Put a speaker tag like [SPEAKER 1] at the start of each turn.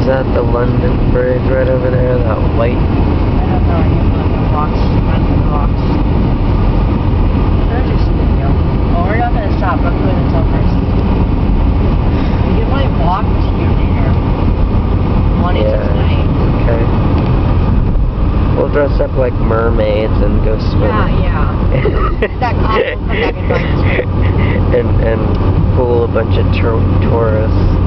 [SPEAKER 1] Is that the London Bridge right over there? That white?
[SPEAKER 2] I don't know. I need to look at rocks. Random rocks. There's just video. Oh, we're not gonna stop. I'm going to tell first. You might walk to your dinner. Monday to tonight.
[SPEAKER 1] Okay. We'll dress up like mermaids and go swimming.
[SPEAKER 2] Yeah. That cop will come back and find us.
[SPEAKER 1] and fool a bunch of tourists.